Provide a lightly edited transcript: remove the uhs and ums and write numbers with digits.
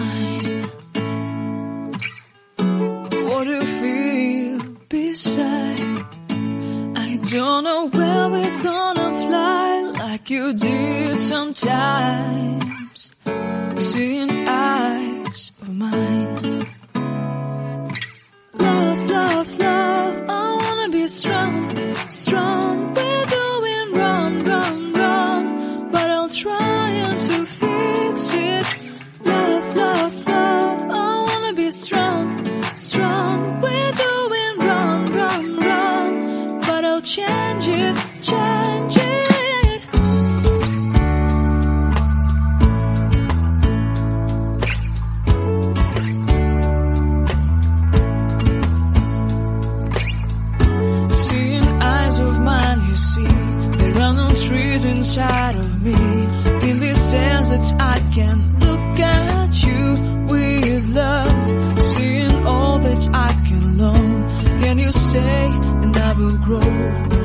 mine. What do you feel beside? I don't know where we're gonna fly like you did sometimes. Seeing eyes of mine. Love, love, love, I wanna be strong, strong. We're doing wrong, wrong, wrong, but I'll try to fix it. Love, love, love, I wanna be strong, strong. We're doing wrong, wrong, wrong, but I'll change it, change it. Trees inside of me, in this sense that I can look at you with love, seeing all that I can learn. Can you stay and I will grow?